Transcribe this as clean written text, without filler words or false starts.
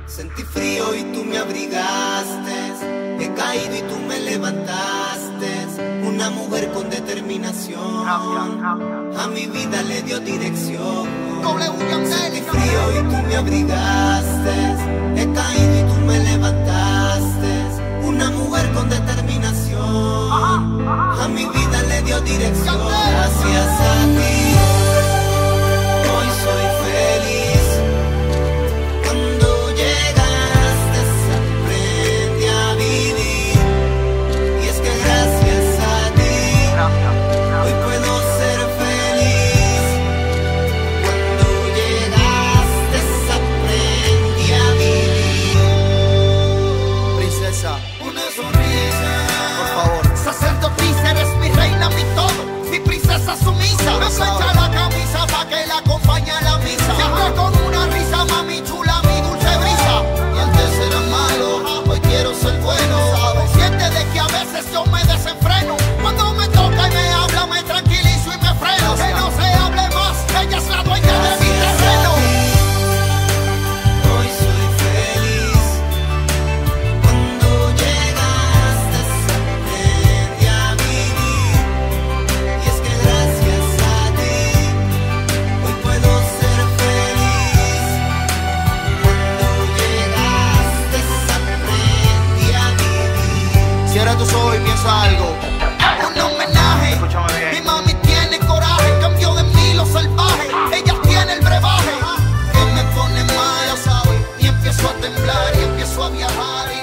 Sentí frío y tú me abrigaste, he caído y tú me levantaste. Una mujer con determinación, a mi vida le dio dirección. Sentí frío y tú me abrigaste, he caído y tú me levantaste. Una mujer con determinación, a mi vida le dio dirección. Gracias a ti, hoy soy feliz. Cuando llegaste aprendí a vivir, y es que gracias a ti hoy puedo ser feliz. Cuando llegaste aprendí a vivir. Princesa, Una sonrisa, por favor. Sacerdotisa, eres mi reina, mi todo, mi princesa sumisa. Me plancha la camisa pa' que la acompañe a la misa. Siempre con una risa, mami chula, mi dulce brisa. Y antes era malo, hoy quiero ser bueno. Siente de que a veces yo me desenfreno. Cuando me toca y me habla, me tranquilizo y me freno. Que no se hable más, ella es la dueña de mi terreno. hoy soy feliz. Cuando llegaste aprendí a vivir, y es que gracias a ti hoy puedo ser feliz. Cuando llegaste aprendí a vivir. Cierra tus ojos y piensa algo. Un homenaje, Escúchame bien. mi mami tiene coraje, cambió de mí lo salvaje, ella tiene el brebaje, que me pone mal, ya sabes, y empiezo a temblar, y empiezo a viajar,